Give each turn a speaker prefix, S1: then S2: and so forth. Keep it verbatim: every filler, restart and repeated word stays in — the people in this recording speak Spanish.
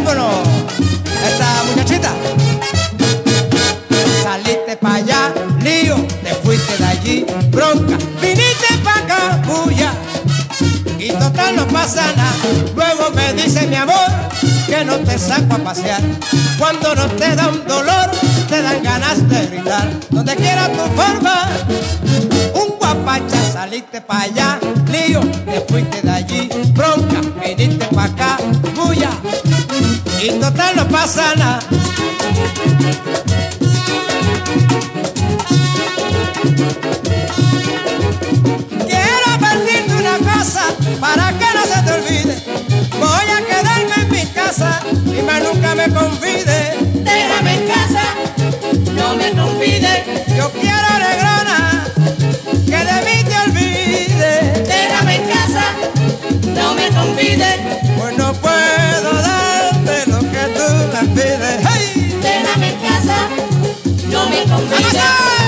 S1: vámonos. Esta muchachita. Saliste pa' allá, lío, te fuiste de allí, bronca, viniste pa' acá, bulla, y total no pasa nada. Luego me dice mi amor que no te saco a pasear. Cuando no te da un dolor, te dan ganas de gritar. Donde quiera tu forma, un guapacha. Saliste pa' allá, lío, te fuiste de allí, bronca, viniste pa' acá, bulla, y total no pasa nada. Quiero pedirte una cosa para que no se te olvide. Voy a quedarme en mi casa y más nunca me convide.
S2: Déjame en casa, no me convides.
S1: Yo quiero, negrona, que de mí te olvides.
S2: Déjame en casa, no me convides.
S1: Pues no puedo darte lo que tú me pides. ¡Hey!
S2: Déjame en casa, no me convides.